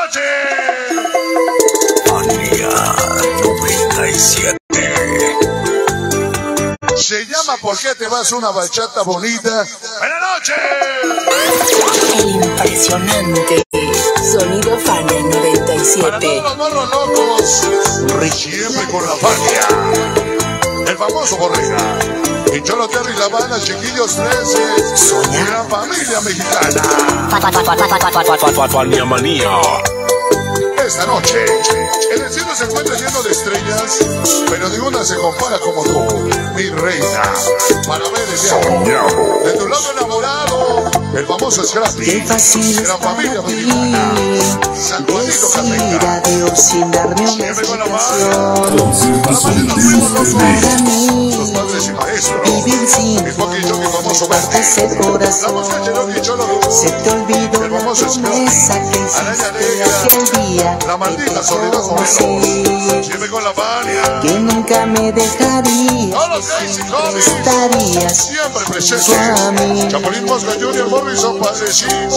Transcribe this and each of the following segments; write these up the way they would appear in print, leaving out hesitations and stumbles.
noche. Manía 97. Se llama ¿Por qué te vas? Una bachata bonita. Buenas noches. El impresionante Sonido Fania Para 97. todos los morros locos, siempre con la Fania. El famoso Borrega. Y Cholo Terry La Habana, Chiquillos 13. Soñar. Gran familia mexicana. Fania Manía. Esta noche, el cielo se encuentra lleno de estrellas, pero ninguna se compara como tú, mi reina. Para ver el diablo, de tu lado enamorado, el famoso Scrappy, Qué fácil es gran para familia ti mexicana, San Juanito decir Cateca. adiós sin darme una Siempre con la mano. explicación. Para los primos Para los mí, padres y maestros, vivir sin el Pocky Jockey famoso parte ese verde, la corazón. mosca Cherokee Cholo, Se te olvidó el la famoso promesa que Araña hiciste Negra, aquel día la maldita que Soledad te Morelos, conocí, siempre con la Fania. que nunca me dejarías, Todos los que Crazy siempre Homies estarías siempre junto a presentes. mí. Chapulín Mosca Junior Morrison, padrecito.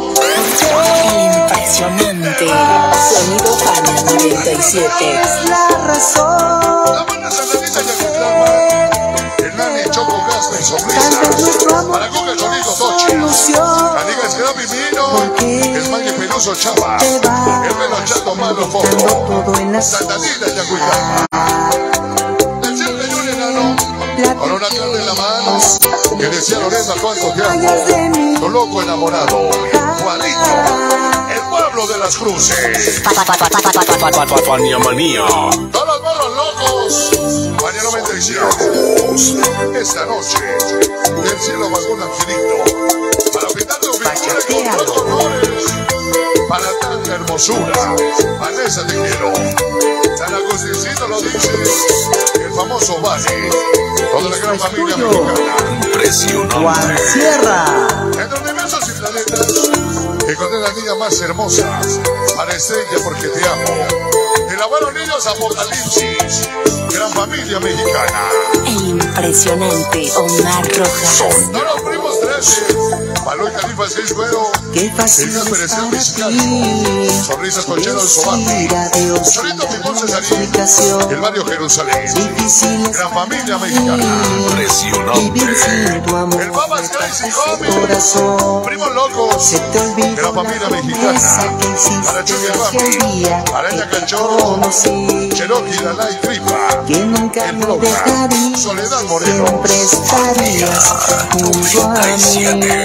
El impresionante Sonido Fania 97. Es la razón. La buena Santanita y Acutlama. El Nani Choco Gasta y Tal vez Sonrisas. nuestro amor Para Coca Solito Tochi. solución. Caniga Scrappy Mino. Porque El Mague Peluso Chava. te vas El Melo Chato Malo dejando Foto. todo en la Santanita y Acutlama. El siempre y un enano. Con una carne en la mano. Que decía Lorena cuánto te Vayas de amo. mí. Tu loco enamorado. Juanito. El pueblo de las cruces. Fania Manía. Todos los morros locos. Mañana 97. Esta noche, del cielo bajó un angelito. Para pintar tu figura con dos colores. Para tanta hermosura. Vanessa te quiero. San Agustincito lo dice. El famoso Valle. Toda la gran familia mexicana. Impresionante. Sierra. Entre universos y planetas. Encontré la niña más hermosa. Para estrella porque te amo. El abuelo niños Apocalipsis. Gran familia mexicana. El impresionante Omar Rojas. Todos los primos 13. Paló y Califa 6 Güero. Qué fácil El Casper es Estel para Mexicano. ti Sonrisas Conchero del Sobati. decir adiós sin Solito darme Pipón una Cesarín. explicación. El barrio Jerusalén. Difícil es Gran para familia ti mexicana. vivir sin Impresionante. tu amor. El Babas Me Crazy parte ese Homies. corazón. Primos locos. Se te olvidó Gran familia la mexicana. promesa que Para hiciste Chucky aquel Bambi. día Araña que te Cachorro. conocí. Cherokee, Lala y Tripa. Que nunca El me Bloca. dejarías, Soledad que Morelos. siempre estarías junto a mí.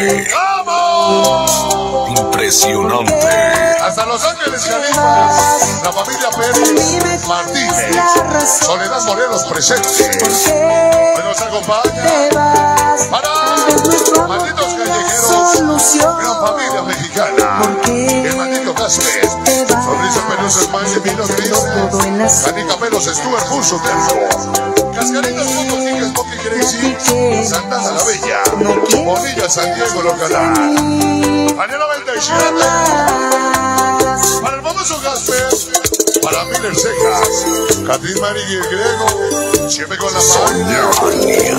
¡Vamos! Impresionante. Hasta Los Ángeles, Califas. La familia Pérez. Martínez. Soledad Morelos presente. Hoy nos acompaña. Para malditos callejeros. Gran familia mexicana. El maldito Casper. Sonrisa Pelusa Smiley, Minos Millones. Canica Pelos Stuart Pulso Terzo. Cascaritas Fotos Tigres Pocky Crazy. Santana la Bella. Bonilla San Diego Local. Año 97. Para el famoso Gasper. Para Miller Cejas. Catrín Mari y el Grego. Siempre con la mano. Manía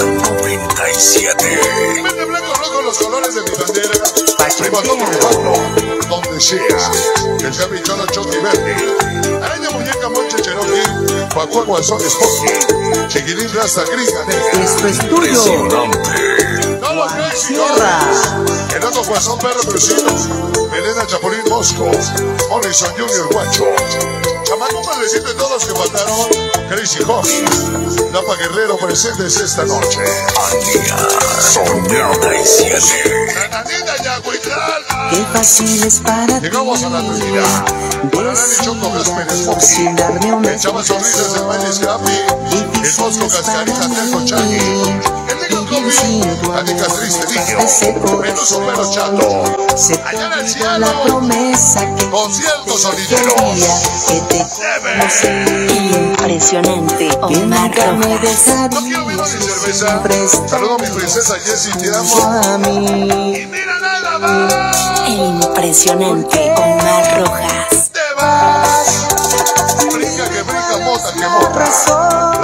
97. Verde, blanco, rojo, los colores de mi bandera. Primo todo mi pueblo, donde sea. El capichón Choque Verde. Araña Muñeca Monche Cherokee. Cuacuacua Son Spooky. Chiquilín Rasta Gringa Negra. Esto es tuyo. Impresionante. Todos los Crazy Sierra. Homies. El otro Guasón Perro Crucito. Melena Chapulín Mosco. Morrison Junior Guacho. Chamaco Padrecito y todos los que faltaron. Crazy Homies. Lapa Guerrero presentes esta noche. Manía 97. Santanita y Acuitlán. Qué fácil es para ti Llegamos a la Trinidad. Para Dani Choco Gasper decir adiós sin darme una El Chava Sonrisas del Baile Scrappy. El Difícil Bosco es para Cascarita Terco Chagui. mí El Negro vivir sin tu Comi. amor. Canicas Triste Me parte ese Niño. Menos un Pelo Chato. Se te Allá en el olvidó cielo. la promesa que Conciertos hiciste sonideros. aquel día que te conocí. El impresionante Que Omar nunca me Rojas. No quiero vino ni dejarías, cerveza. siempre Saludo a mi princesa Jessie, te junto amo. a mí. Y mira nada más. El impresionante Omar Rojas. Te vas. Brinca que brinca, mota que mota. La bandota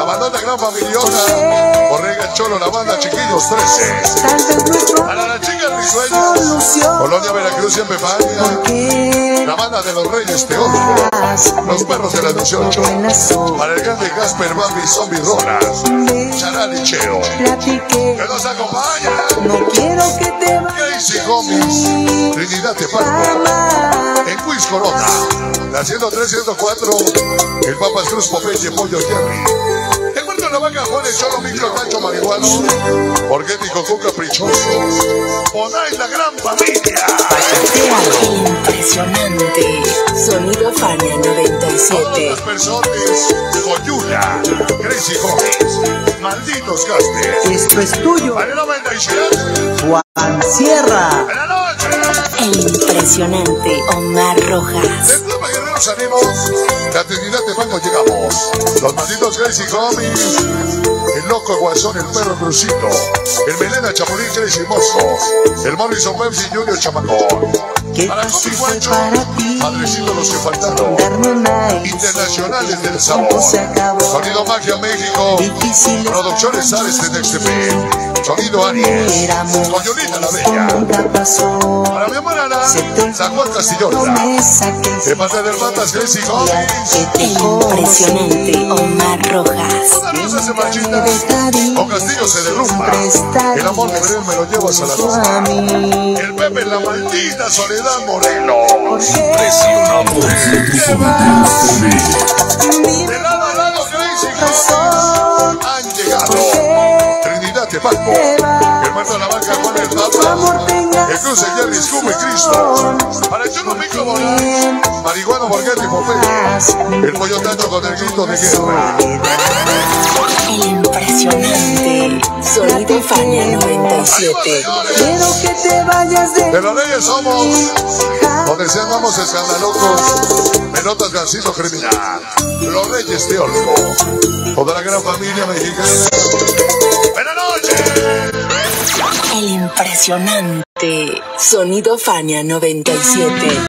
gran familiona. Borrega, Cholo, la banda, chiquillos 13. Para las chicas risueñas. Colonia Veracruz, siempre falla. La banda de los Reyes Teólogos. Los perros de las 18. Para el grande Gasper, Bambi, Zombie Rolas. Charal y Cheo. Que nos acompaña. No quiero que te vayas. Crazy Homies. Trinidad Tepalco. En Quiz Corona. La 103, 104. El Papas Cruz, Popeye, Pollo, Jerry. El Muerto de la Vaca, Juan, el Cholo, Micro, Tacho, Marihuano. Orguético, con caprichoso. Ponay la gran familia. Impresionante. Sonido Fania 97. Todas las personas. Coyula. Crazy Homies. Malditos Gastes. Esto es tuyo. Para el 97. Juan Sierra. En la noche. El impresionante Omar Rojas. De Pluma Guerreros Animos, la Trinidad de Banco llegamos. Los malditos Crazy Homies, el loco Guasón, el perro Crucito, el Melena Chapulín Crazy Mozo, el Morrison Pepsi Junior Chamacón. Para Comi Guancho, padrecito los que faltaron. Internacionales del sabor. Sonido Magia México. Producciones Ares de Nextepec. Sonido Aries. Coyolita la Bella. Para mi hermana Ana, San Juan Castillona. De parte del Matas Crazy Homies. El impresionante Omar Rojas. Todas rosas se marchitan, o Castillo se derrumba. El amor de Belén me lo llevas a la tumba. El Pepe, la maldita Soledad Moreno. Impresionante. De lado a lado, Crazy Homies han llegado. Trinidad Tepalco. El Muerto de la Vaca, Juan el Papa. El Cruce, Jerry, Scooby, Cristo. Para el Cholo, Mico Morán. Marihuano, Borghetti, Popeye. El Pollo Tacho con el grito de guerra. El impresionante Sonido Fania 97. Quiero que te vayas De los Reyes somos, donde se andamos escandalocos, pelotas Gancito Criminal, los Reyes Teólogos, toda la gran familia mexicana. ¡Buenas noches! El impresionante Sonido Fania 97.